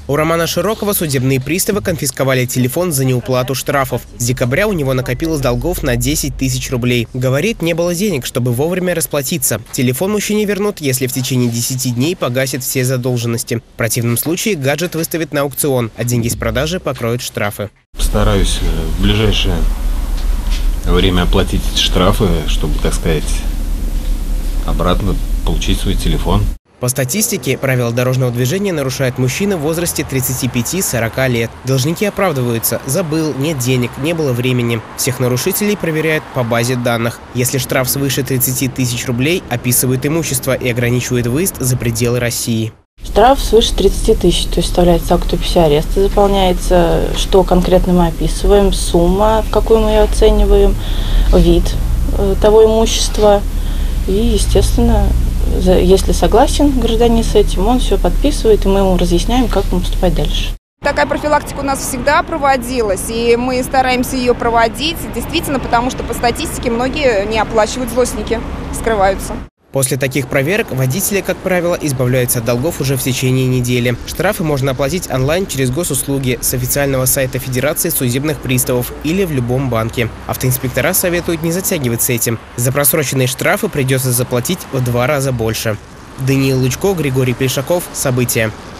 У Романа Широкова судебные приставы конфисковали телефон за неуплату штрафов. С декабря у него накопилось долгов на 10 тысяч рублей. Говорит, не было денег, чтобы вовремя расплатиться. Телефон мужчине вернут, если в течение 10 дней погасит все задолженности. В противном случае гаджет выставят на аукцион, а деньги с продажи покроют штрафы. Постараюсь в ближайшее время оплатить штрафы, чтобы, так сказать, обратно получить свой телефон. По статистике, правила дорожного движения нарушают мужчины в возрасте 35-40 лет. Должники оправдываются: забыл, нет денег, не было времени. Всех нарушителей проверяют по базе данных. Если штраф свыше 30 тысяч рублей, описывают имущество и ограничивают выезд за пределы России. Штраф свыше 30 тысяч, то есть вставляется акт описи ареста, заполняется, что конкретно мы описываем, сумма, в какую мы ее оцениваем, вид того имущества и, естественно, если согласен гражданин с этим, он все подписывает, и мы ему разъясняем, как ему поступать дальше. Такая профилактика у нас всегда проводилась, и мы стараемся ее проводить, действительно, потому что по статистике многие не оплачивают, злостники скрываются. После таких проверок водители, как правило, избавляются от долгов уже в течение недели. Штрафы можно оплатить онлайн через госуслуги с официального сайта Федерации судебных приставов или в любом банке. Автоинспектора советуют не затягивать с этим. За просроченные штрафы придется заплатить в 2 раза больше. Даниил Лучко, Григорий Плешаков. События.